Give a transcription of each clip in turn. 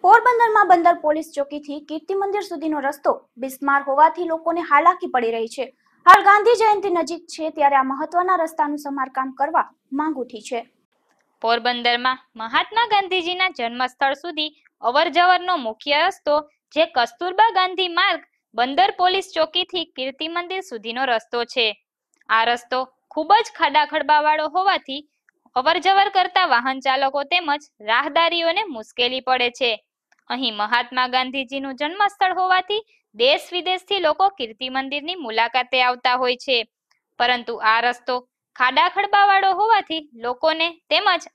પોરબંદરમાં બંદર પોલીસ ચોકીથી કીર્તિ મંદિર સુધીનો રસ્તો બિસ્માર હોવાથી લોકોને હાલાકી પડી રહી છે। હાલ ગાંધી જયંતિ નજીક છે ત્યારે આ મહત્વના રસ્તાનું સમારકામ કરવા માંગ ઉઠી છે। પોરબંદરમાં મહાત્મા ગાંધીજીના જન્મસ્થળ સુધી અવરજવરનો મુખ્ય રસ્તો જે કસ્તુરબા ગાંધી માર્ગ બંદર પોલીસ ચોકીથી કીર્તિ મંદિર સુધીનો રસ્તો છે। આ રસ્તો ખૂબ જ ખાડાખડબાવાળો હોવાથી અવરજવર કરતા વાહન ચાલકો તેમજ રાહદારીઓને મુશ્કેલી પડે છે। અહીં મહાત્મા ગાંધીજીનું જન્મસ્થળ હોવાથી દેશ વિદેશથી લોકો કીર્તિ મંદિરની મુલાકાતે આવતા હોય છે, પરંતુ આ રસ્તો ખાડાખડબાવાળો હોવાથી લોકોને તેમજ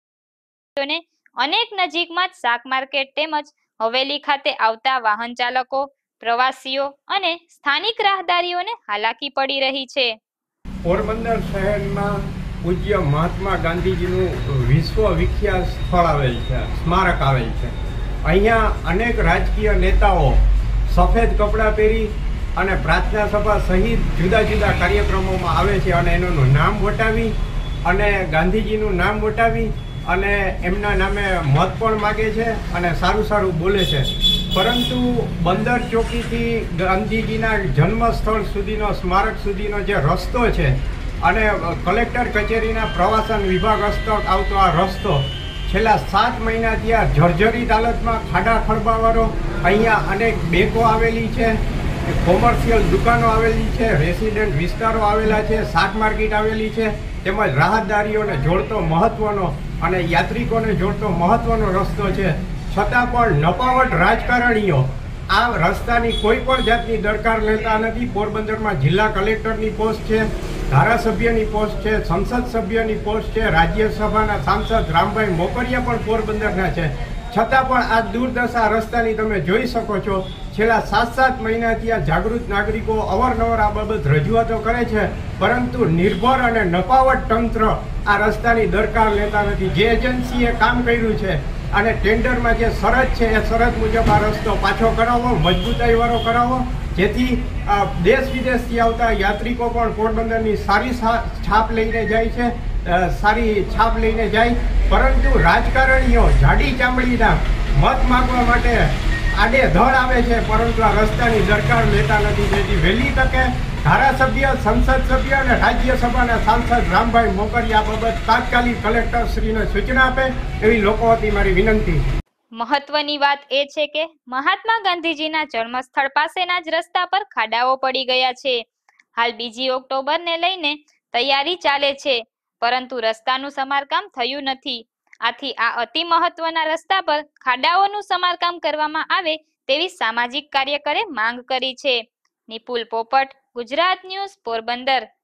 અનેક નજીકમાં જ શાક માર્કેટ તેમજ હવેલી ખાતે આવતા વાહન ચાલકો, પ્રવાસીઓ અને સ્થાનિક રાહદારીઓને હાલાકી પડી રહી છે। પોરબંદર શહેરમાં પૂજ્ય મહાત્મા ગાંધીજીનું વિશ્વ વિખ્યાત સ્થળ આવેલ છે, સ્મારક આવેલ છે। અહીંયા અનેક રાજકીય નેતાઓ સફેદ કપડાં પહેરી અને પ્રાર્થના સભા સહિત જુદા જુદા કાર્યક્રમોમાં આવે છે અને એનું નામ વટાવી અને ગાંધીજીનું નામ વટાવી અને એમના નામે મત પણ માગે છે અને સારું સારું બોલે છે, પરંતુ બંદર ચોકીથી ગાંધીજીના જન્મસ્થળ સુધીનો સ્મારક સુધીનો જે રસ્તો છે અને કલેક્ટર કચેરીના પ્રવાસન વિભાગ હસ્તક આવતો આ રસ્તો છેલ્લા 7 મહિનાથી આ જર્જરિત હાલતમાં ખાડા ખડબાવાળો, અહીંયા અનેક બેંકો આવેલી છે, કોમર્શિયલ દુકાનો આવેલી છે, રેસિડેન્ટ વિસ્તારો આવેલા છે, શાક માર્કેટ આવેલી છે, તેમજ રાહદારીઓને જોડતો મહત્વનો અને યાત્રિકોને જોડતો મહત્વનો રસ્તો છે, છતાં પણ નપાવટ રાજકારણીઓ આ રસ્તાની કોઈ પણ જાતની દરકાર લેતા નથી। પોરબંદરમાં જિલ્લા કલેક્ટરની પોસ્ટ છે, ધારાસભ્યની પોસ્ટ છે, સંસદ સભ્યની પોસ્ટ છે, રાજ્યસભાના સાંસદ રામભાઈ મોકરિયા પણ પોરબંદરના છે, છતાં પણ આ દુર્દશા રસ્તાની તમે જોઈ શકો છો। છેલ્લા 7 મહિનાથી આ જાગૃત નાગરિકો અવારનવાર આ બાબત રજૂઆતો કરે છે, પરંતુ નિર્ભર અને નપાવટ તંત્ર આ રસ્તાની દરકાર લેતા નથી। જે એજન્સીએ કામ કર્યું છે અને ટેન્ડરમાં જે શરત છે એ શરત મુજબ આ રસ્તો પાછો કરાવો, મજબૂતાઈવાળો કરાવો, જેથી દેશ વિદેશથી આવતા યાત્રિકો પણ પોરબંદરની સારી છાપ લઈને જાય છે, સારી છાપ લઈને જાય, પરંતુ રાજકારણીઓ જાડી ચામડીના મત માગવા માટે આડેધડ આવે છે, પરંતુ આ રસ્તાની દરકાર લેતા નથી। જેથી વહેલી તકે ધારાસભ્ય, સંસદ સભ્ય અને રાજ્યસભાના સાંસદ રામભાઈ મોકરિયા આ બાબત તાત્કાલિક કલેક્ટર શ્રીને સૂચના આપે એવી લોકો વતી મારી વિનંતી। મહત્વની વાત એ છે કે મહાત્મા ગાંધીજીના જન્મસ્થળ પાસેના જ રસ્તા પર ખાડાઓ પડી ગયા છે। હાલ 2 ઓક્ટોબરને લઈને તૈયારી ચાલે છે, પરંતુ રસ્તાનું સમારકામ થયું નથી। આથી આ અતિ મહત્વના રસ્તા પર ખાડાઓનું સમારકામ કરવામાં આવે તેવી સામાજિક કાર્યકરે માંગ કરી છે। નિપુલ પોપટ, ગુજરાત ન્યૂઝ, પોરબંદર।